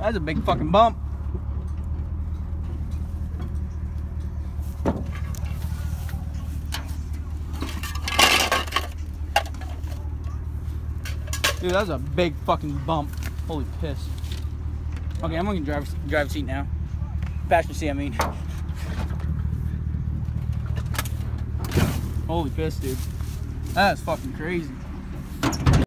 That's a big fucking bump. Dude, that was a big fucking bump. Holy piss. Okay, I'm gonna drive seat now. Passenger seat, I mean. Holy piss, dude. That's fucking crazy.